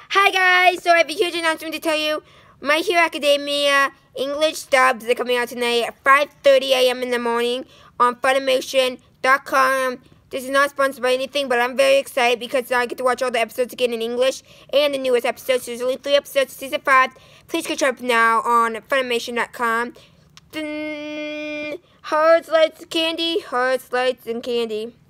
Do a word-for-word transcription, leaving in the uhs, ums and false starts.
Hi guys, so I have a huge announcement to tell you. My Hero Academia English dubs are coming out tonight at five thirty a m in the morning on Funimation dot com. This is not sponsored by anything, but I'm very excited because I get to watch all the episodes again in English and the newest episodes. There's only three episodes of season five. Please catch up now on Funimation dot com. Hearts, lights, candy, hearts, lights, and candy.